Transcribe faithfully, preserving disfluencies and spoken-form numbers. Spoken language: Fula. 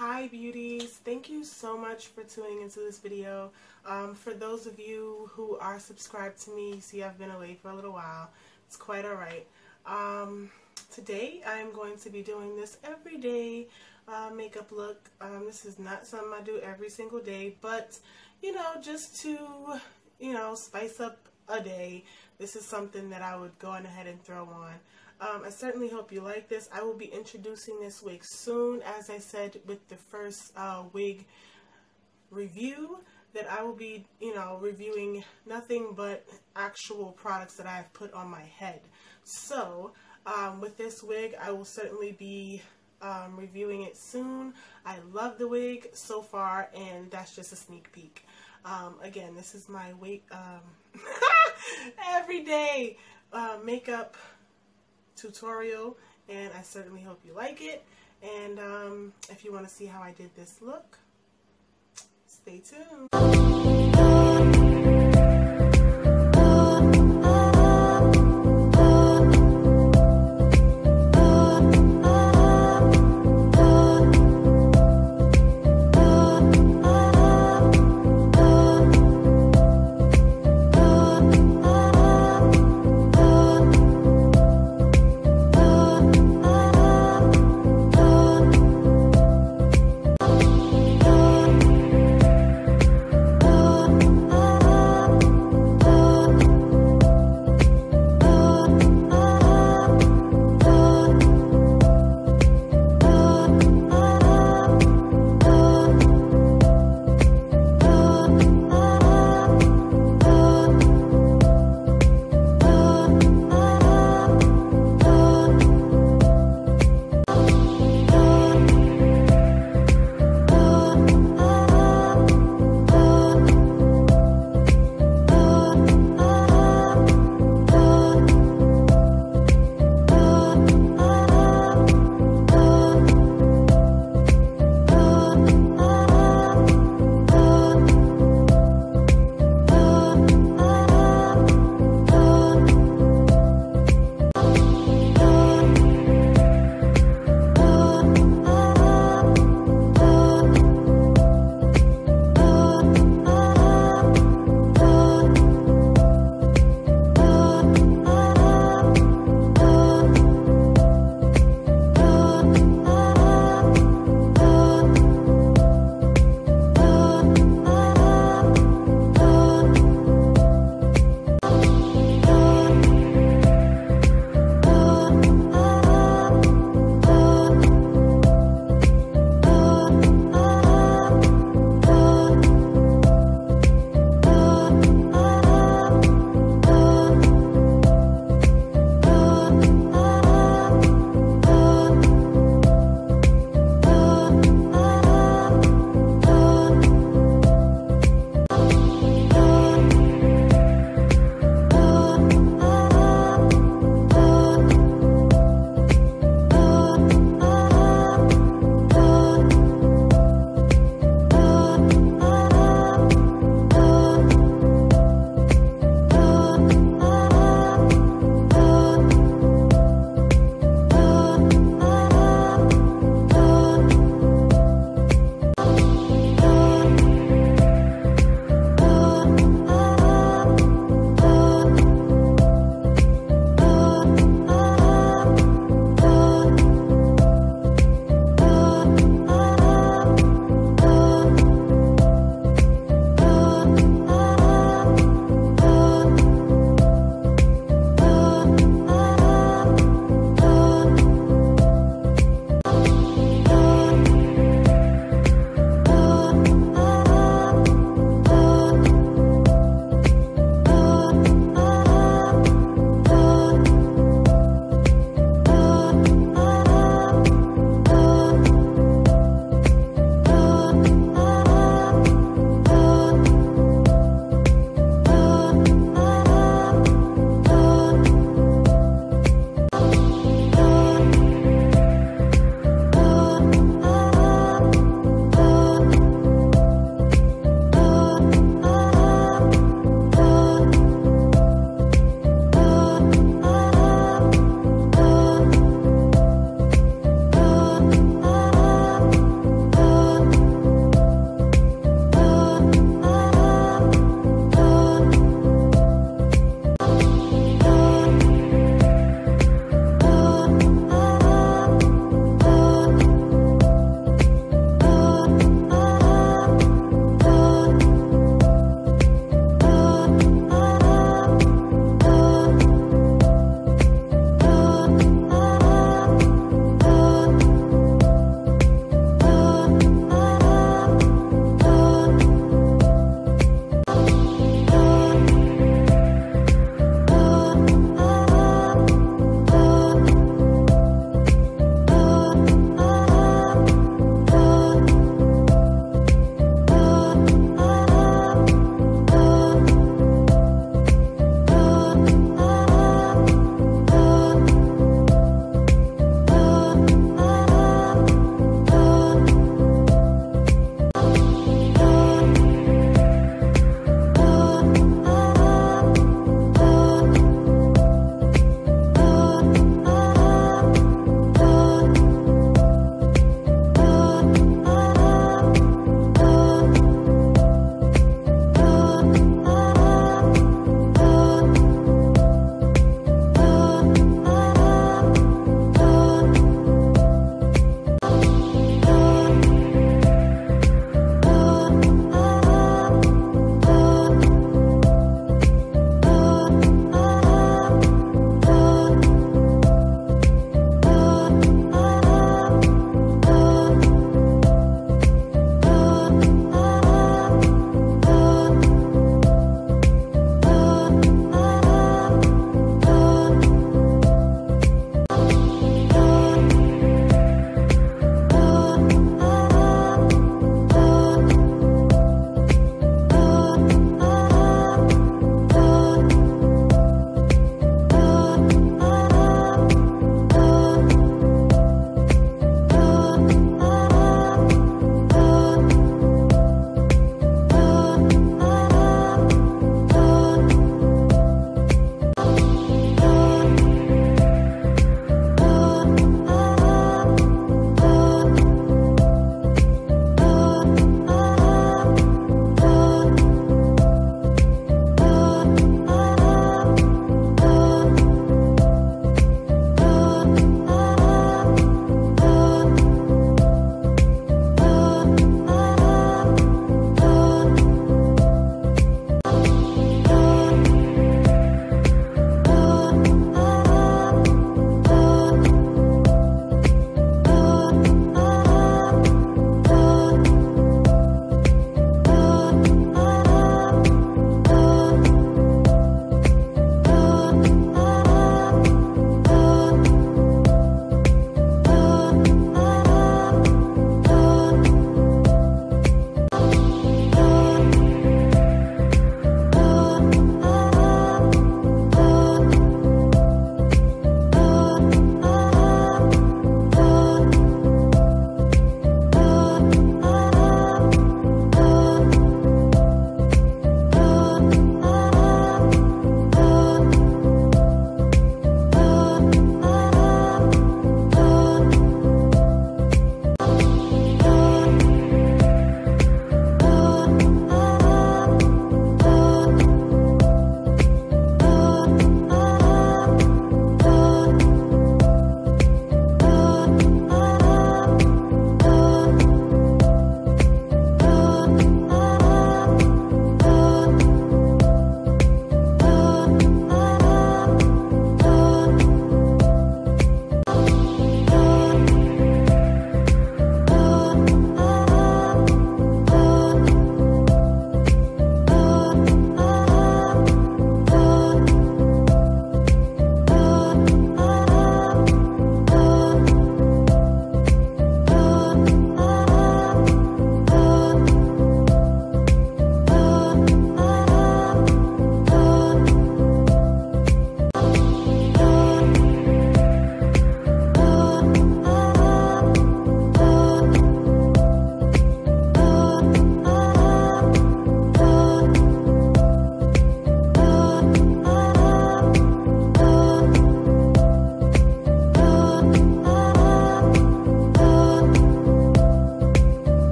Hi beauties, thank you so much for tuning into this video. Um, for those of you who are subscribed to me, you see I've been away for a little while. It's quite alright. Um, today I'm going to be doing this everyday uh, makeup look. Um, this is not something I do every single day, but you know, just to, you know, spice up a day, this is something that I would go on ahead and throw on. Um, I certainly hope you like this. I will be introducing this wig soon, as I said with the first uh, wig review, that I will be, you know, reviewing nothing but actual products that I have put on my head. So, um, with this wig, I will certainly be um, reviewing it soon. I love the wig so far, and that's just a sneak peek. Um, again, this is my wig, um, everyday uh, makeup tutorial, and I certainly hope you like it. And um, if you want to see how I did this look, stay tuned.